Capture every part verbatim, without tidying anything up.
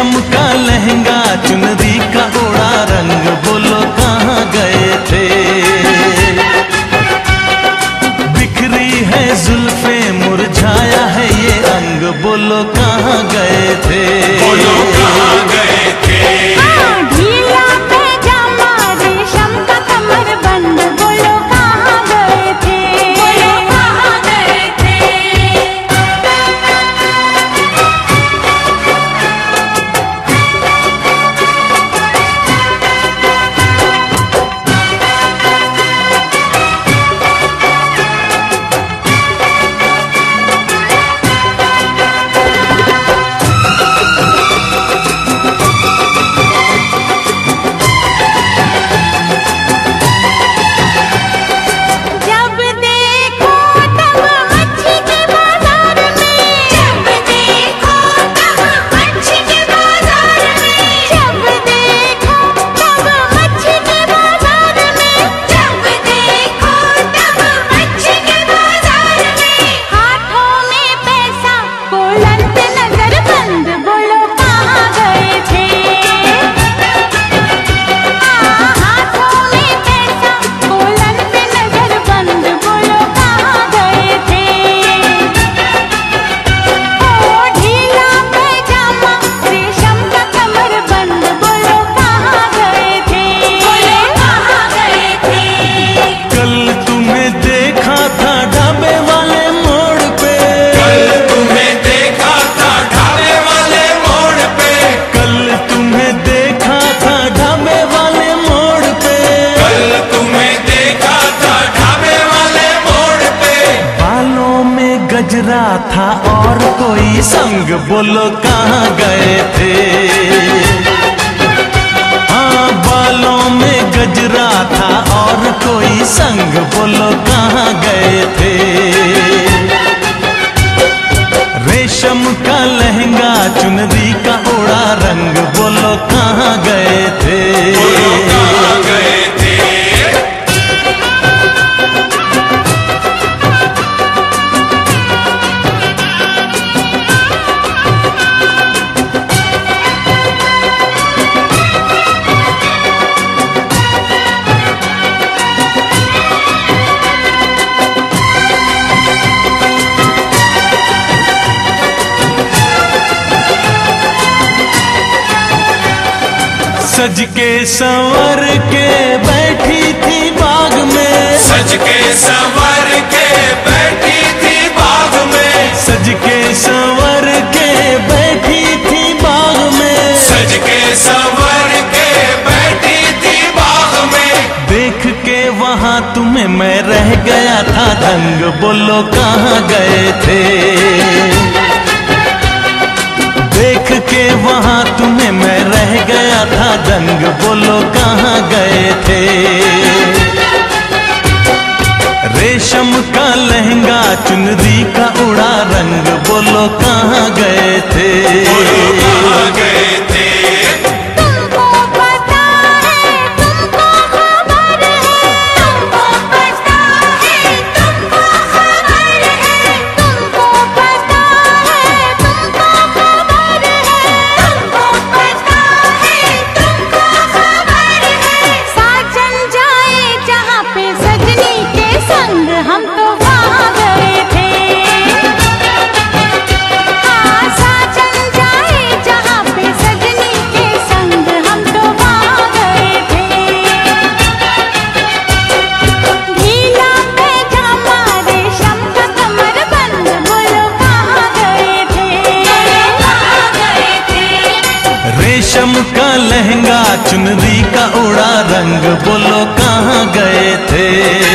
रेशम का लहंगा चुनरी का उड़ा रंग, बोलो कहाँ गए थे। बिखरी है जुल्फे मुरझाया है ये अंग, बोलो कहाँ गए थे। बोलो कहाँ गए थे। ढीला पैजामा रेशम का कमर बंद, बोलो कहाँ गए थे। बोलो कहाँ गए थे। गजरा था और कोई संग, बोलो कहाँ गए थे। हाँ बालों में गजरा था और कोई संग, बोलो कहाँ गए थे। रेशम का लहंगा चुनरी का उड़ा रंग, बोलो कहाँ गए थे। बोलो कहाँ गए थे। सज के संवर के बैठी थी बाग में, सज के संवर के बैठी थी बाग में, सज के संवर के बैठी थी बाग में, सज के संवर के बैठी थी बाग में। देख के वहाँ तुम्हें मैं रह गया था दंग, बोलो कहाँ गए थे। देख के वहाँ तुम्हें मैं रह गया था दंग, बोलो कहाँ गए थे। रेशम का लहंगा चुनरी का उड़ा रंग, बोलो कहाँ गए थे। बोलो कहाँ गए थे। तुमको पता है, तुमको खबर है, तुमको पता है, तुमको खबर है, तुमको पता है, तुमको खबर है, तुमको पता है, तुमको खबर है। साजन जाए जहाँ पे सजनी के संग, हम तो वहाँ गए थे। हाँ साजन जाए जहाँ पे सजनी के संग, हम तो वहाँ गए थे। ढीला पैजामा रेशम का कमर बंद, बोलो कहाँ गए थे। कहाँ गए थे। रेशम का लहंगा चुनरी का उड़ा रंग, बोलो कहाँ गए थे।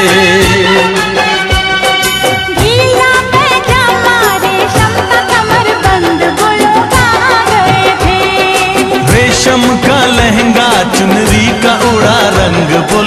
ढीला पैजामा रेशम का कमर बंद, बोलो कहाँ गए थे। रेशम का लहंगा चुनरी का उड़ा रंग, बोलो